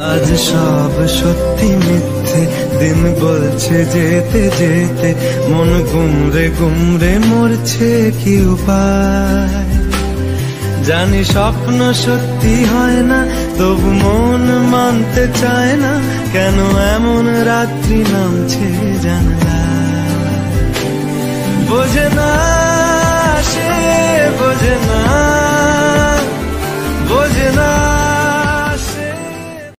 আজ সব সত্যি মিথ্যে দিন বলছে যেতে যেতে, মন গুমরে গুমরে মরছে কি উপায়। জানি স্বপ্ন সত্যি হয় না, তবু মন মানতে চায় না, কেন এমন রাত্রি নামছে জানলা। বোঝে না সে, বোঝে না, বোঝে না।